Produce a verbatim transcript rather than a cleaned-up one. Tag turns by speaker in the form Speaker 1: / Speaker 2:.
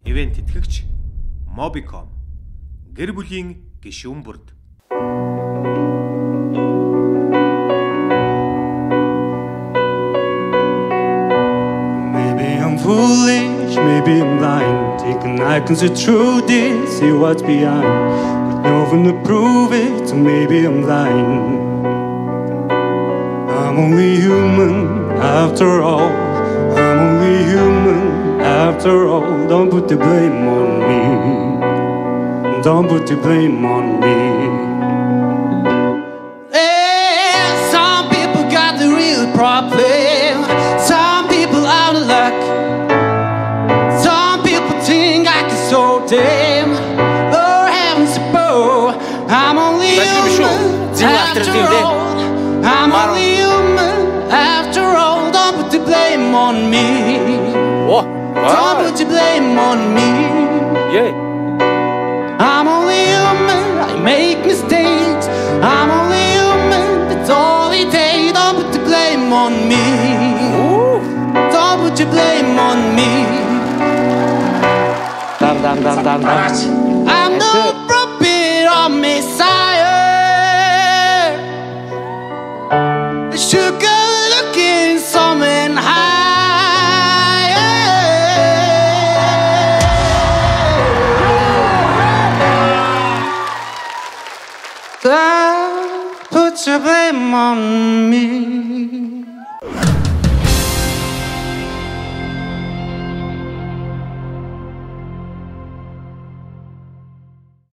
Speaker 1: Ивент тэтгэгч Mobicom, гэр бүлийн гишүүн бүрд.
Speaker 2: Maybe I'm foolish, maybe I'm blind. Taking icons are true, did see what's behind. But no one to prove it, so maybe I'm lying. I'm only human after all. I'm only human after all. Don't put the blame on me. Don't put the blame on me.
Speaker 3: Yeah, some people got the real problem. Some people out of luck. Some people think I can solve them. Oh, heavens above, I'm only human after all. I'm only human after all. Don't put the blame on me. Don't put the blame on me. I'm only human, I make mistakes. I'm only human, that's all it takes. Don't put the blame on me. Don't put the blame on me.
Speaker 4: Dam dam dam dam dam.
Speaker 3: I'm no prophet or messiah. The sugar looking something higher. Don't put your blame on me.